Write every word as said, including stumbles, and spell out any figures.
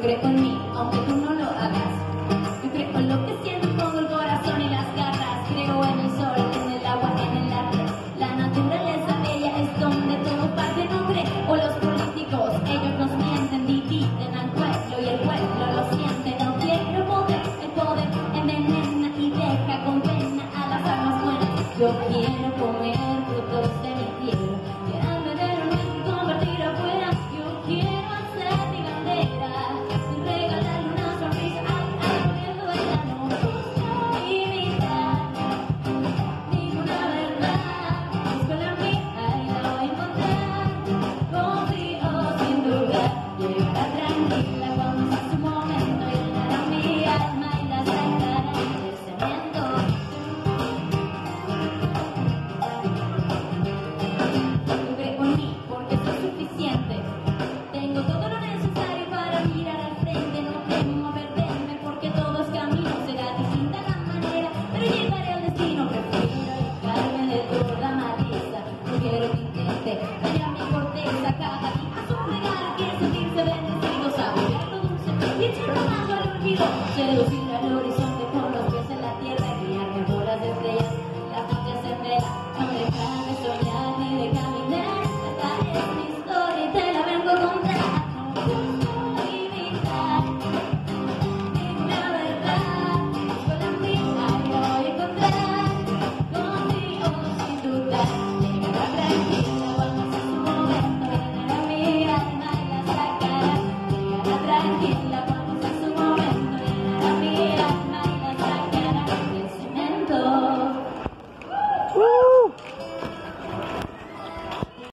creo en mí, aunque tú no lo hagas. Yo creo en lo que siento, pongo el corazón y las garras. Creo en el sol, en el agua, en el arte. La naturaleza bella es donde todo parte. No creo los políticos, ellos nos mienten, dividen al pueblo y el pueblo lo siente. No quiero poder, el poder envenena y deja con pena a las almas buenas. Yo quiero comer frutos de mi tierra, quiero beber un y compartir afuera. Yo quiero hacer mi bandera y regalarle una sonrisa al gobierno bailando. Busco imitar ninguna verdad, busco la mía y la voy a encontrar. Confío sin duda, llevará tranquila cuando sea su momento, llenará mi alma y la sacará del cemento. Yo creo en mí porque soy suficiente. Tengo todo lo necesario para mirar al frente. No temo perderme porque todos caminos será distinta la manera, pero llegaré al destino. Prefiero alejarme de toda maleza. No quiero que intente dañar mi corteza. Cada día es un regalo, quiere sentirse bendecido, saborear lo dulce y echarlo bajo al olvido. Seducir al horizonte con los pies en la tierra, guiarme por las estrellas, las noches en vela. No dejarme soñar ni de caminar. Esta es mi historia y te la vengo a contar. No busco imitar ninguna verdad, busco la mía y la voy a encontrar. Confío sin dudar, llegará tranquila cuando sea su momento, llenará mi alma y la sacará. Llegará tranquila cuando sea su momento, llenará mi alma y la sacará del cemento.